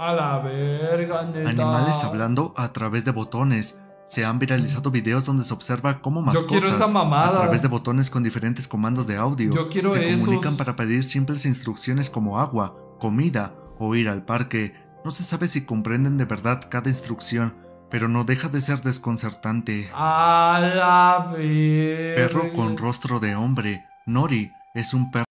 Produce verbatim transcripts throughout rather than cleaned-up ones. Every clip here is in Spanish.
A la verga, neta. Animales hablando a través de botones. Se han viralizado videos donde se observa cómo mascotas, Yo quiero esa mamada. a través de botones con diferentes comandos de audio, Yo quiero se esos. comunican para pedir simples instrucciones como agua, comida o ir al parque. No se sabe si comprenden de verdad cada instrucción, pero no deja de ser desconcertante. A la verga. Perro con rostro de hombre. Nori es un perro.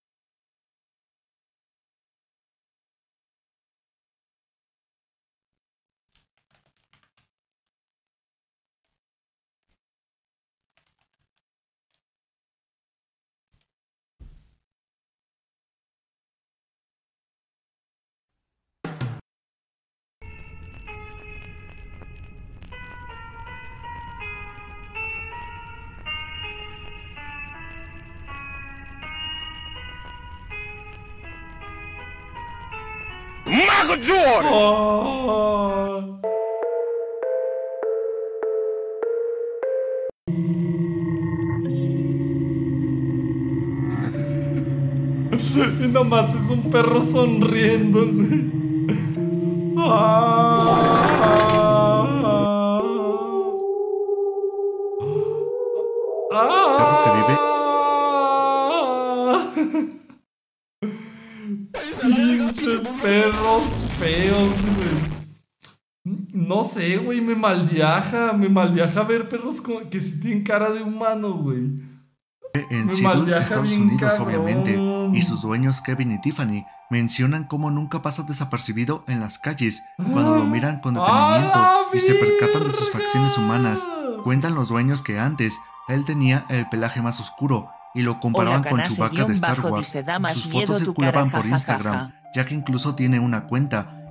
Michael Jordan. Oh. Y nomás es un perro sonriendo, güey. Ah. Perro que vive. Pinches perros feos, güey. No sé, güey, me malviaja. Me malviaja ver perros como que sí tienen cara de humano, güey. En Me Seattle, malviaja Estados bien Unidos, cabrón. obviamente, y sus dueños Kevin y Tiffany mencionan cómo nunca pasa desapercibido en las calles cuando lo miran con detenimiento ¡A la y se percatan de sus verga! facciones humanas. Cuentan los dueños que antes él tenía el pelaje más oscuro y lo comparaban Hola, con Canase Chewbacca de Star guión bajo Wars. dice, da más Sus miedo fotos tu circulaban cara, por jajajaja. Instagram, ya que incluso tiene una cuenta